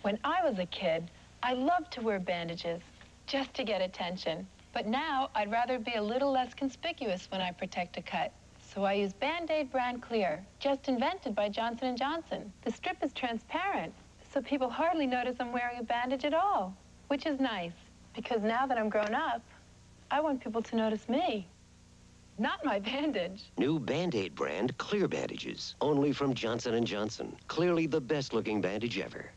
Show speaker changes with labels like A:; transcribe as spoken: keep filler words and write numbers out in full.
A: When I was a kid, I loved to wear bandages just to get attention. But now I'd rather be a little less conspicuous when I protect a cut. So I use Band-Aid Brand Clear, just invented by Johnson and Johnson. The strip is transparent, so people hardly notice I'm wearing a bandage at all, which is nice, because now that I'm grown up, I want people to notice me, not my bandage.
B: New Band-Aid brand Clear bandages, only from Johnson and Johnson. Clearly the best-looking bandage ever.